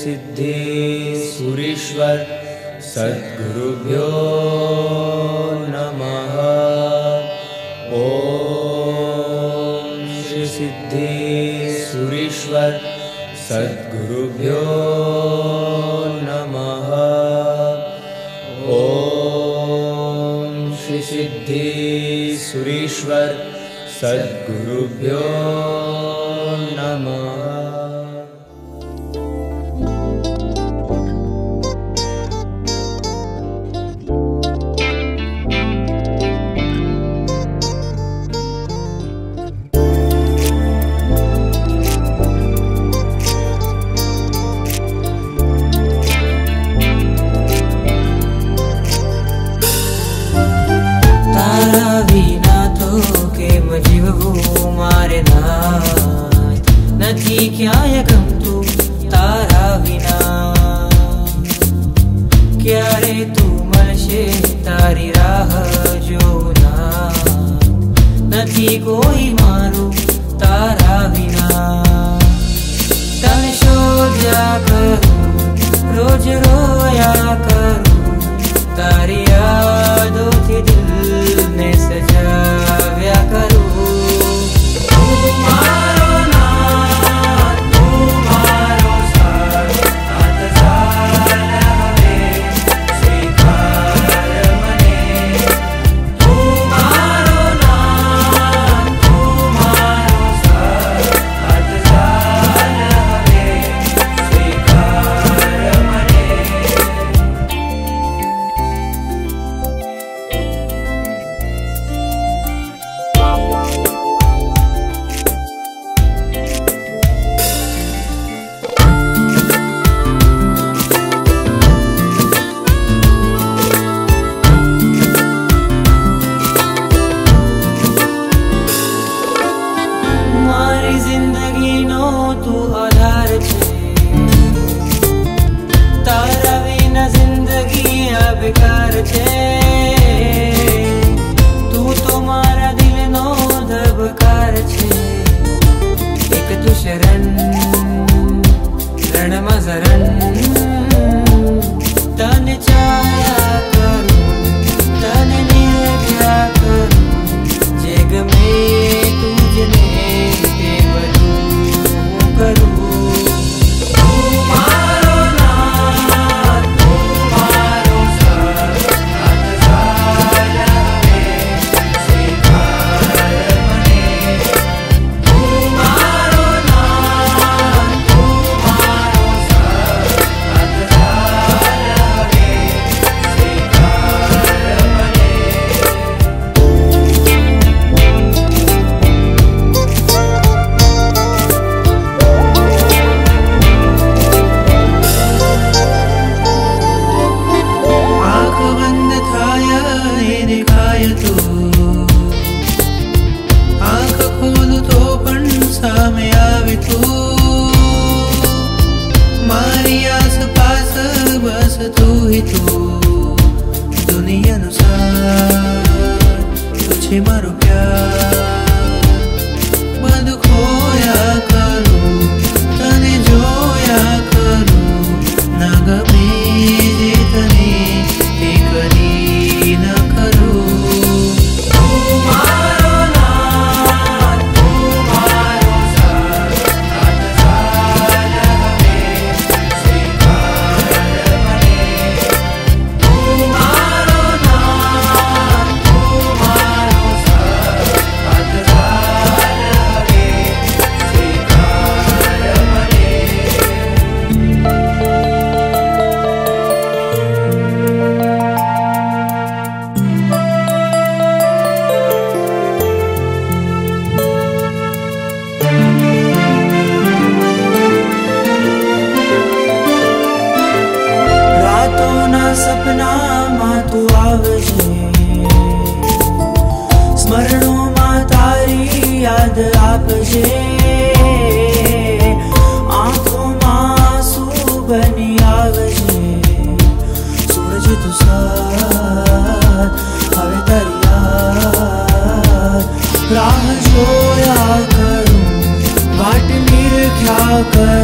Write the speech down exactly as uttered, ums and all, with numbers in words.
सिद्धि सुरीश्वर सद्गुरुभ्यो नमः। ओम श्री सिद्धि सुरीश्वर सद्गुरुभ्यो नमः। ओम श्री सिद्धि सुरीश्वर सद्गुरुभ्यो नमः। નથી ક્યાંય ગમતું તારા વિના ક્યારે તું મળશે તારી રાહ જોઉં ના નથી કોઈ મારું તારા વિના તને શોધ્યા કરું રોજ રોયા કરું તારી યાદોથી દિલને સજાવ્યા કરું बेकार छे तू तो मारा दिल नो धबकार छे एक तू शरण रण मजरण तन चाया करूं तन निर्भया करूं जग में तुझने ते बदू करूं दुनिया अनुसार तुझे मारो प्यार बंद खोया करूं तने जोया करूं ना गमे जे तने ते करी न करूं सपना मां तू आवजे स्मरणों मां तारी याद आपजे आंखों मां आंसू बनी आवजे सूरज तू साथ हवे तारी याद राह जोया करूं वाट निरख्या कर